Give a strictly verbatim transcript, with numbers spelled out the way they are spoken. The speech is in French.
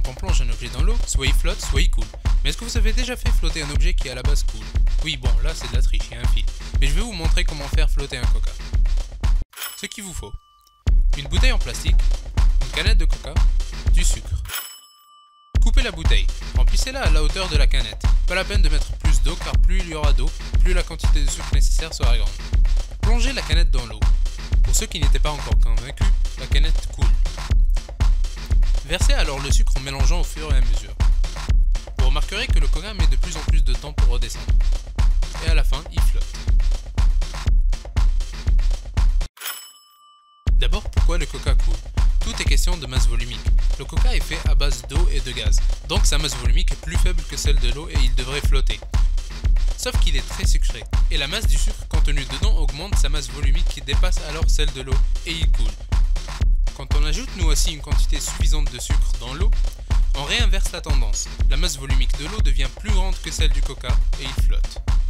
quand on plonge un objet dans l'eau, soit il flotte, soit il coule. Mais est-ce que vous avez déjà fait flotter un objet qui à la base coule? Oui, bon, là c'est de la triche, il y a un fil. Mais je vais vous montrer comment faire flotter un coca. Ce qu'il vous faut: une bouteille en plastique, une canette de coca, du sucre. Coupez la bouteille, remplissez-la à la hauteur de la canette. Pas la peine de mettre plus d'eau car plus il y aura d'eau, plus la quantité de sucre nécessaire sera grande. Plongez la canette dans l'eau. Pour ceux qui n'étaient pas encore convaincus, la canette coule. Versez alors le sucre en mélangeant au fur et à mesure. Vous remarquerez que le coca met de plus en plus de temps pour redescendre. Et à la fin, il flotte. D'abord, pourquoi le coca coule? Tout est question de masse volumique. Le coca est fait à base d'eau et de gaz, donc sa masse volumique est plus faible que celle de l'eau et il devrait flotter. Sauf qu'il est très sucré, et la masse du sucre contenu dedans augmente sa masse volumique qui dépasse alors celle de l'eau, et il coule. Quand on ajoute nous aussi une quantité suffisante de sucre dans l'eau, on réinverse la tendance. La masse volumique de l'eau devient plus grande que celle du coca, et il flotte.